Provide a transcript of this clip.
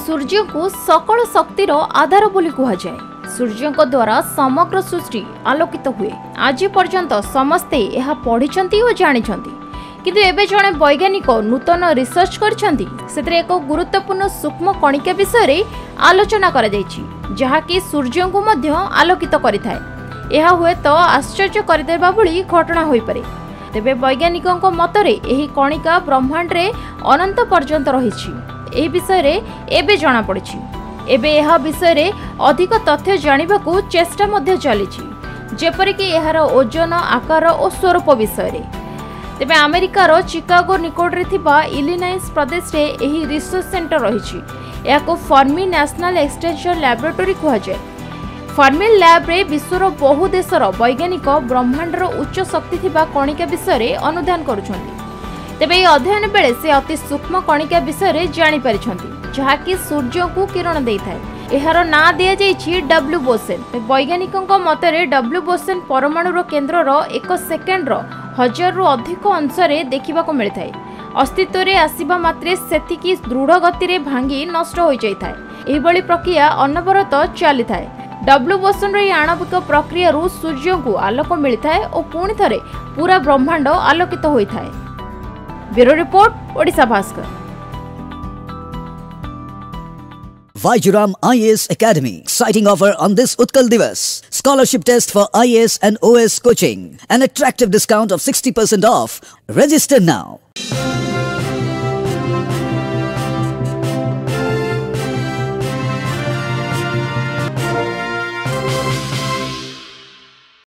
सूर्य को सकल शक्तिर आधार बोली कहुए। सूर्य द्वारा समग्र सृष्टि आलोकित हुए। आज पर्यंत समस्ते यह पढ़ी और जानी, किंतु एबे जड़े वैज्ञानिक नूतन रिसर्च कर एक गुरुत्वपूर्ण सूक्ष्म कणिका विषय आलोचना करी सूर्य को आलोकित करें। हुए तो आश्चर्य करदेवा भली घटना हो पारे। तेबे वैज्ञानिकों मतरे यही कणिका ब्रह्मांड रे अनंत पर्यंत रही विषय एबे जना पड़ी। एबे यह विषय अधिक तथ्य जानवा को चेष्टा चली, जेपरिक यार ओजन, आकार और स्वरूप विषय। तेबे अमेरिकार चिकागो निकटरे थिबा इलिनॉइस प्रदेश रे एही रिसर्च सेंटर रही। याको फर्मी नेशनल एक्सटेंशन लैबोरेटरी कहुए। फर्मी लैब रे विश्वर बहु देशर वैज्ञानिक ब्रह्मांडर उच्च शक्ति थिबा कणिका विषय अनुधान करुछन्ति। तेबे अध्ययन बेले से अति सूक्ष्म कणिका विषय जानी पारिछन्ति, जहाँकि सूर्य को किरण देइथाय। एहार ना दिया जाइछि डब्ल्यू बोसेन। वैज्ञानिकों मतरे डब्ल्यू बोसेन परमाणुर केन्द्रर 1 सेकेंडर 1000 रु अधिक अंशरे देखा मिलता है। अस्तित्व रे आसीबा मात्रे सेतिकी दृढ़ गति रे भांगी नष्ट हो जाइथाय। एहिबळी प्रक्रिया अनवरत चली थाए। डब्ल्यू बोसन रे आणविक प्रक्रिया रु सूर्य को आलोक मिलता है और पुणी थरे पूरा ब्रह्मांड आलोकित होता है। Bureau report, Odisha Bhaskar. Vaijuram IAS Academy. Exciting offer on this Utkal Divas. Scholarship test for IAS and OS coaching. An attractive discount of 60% off. Register now.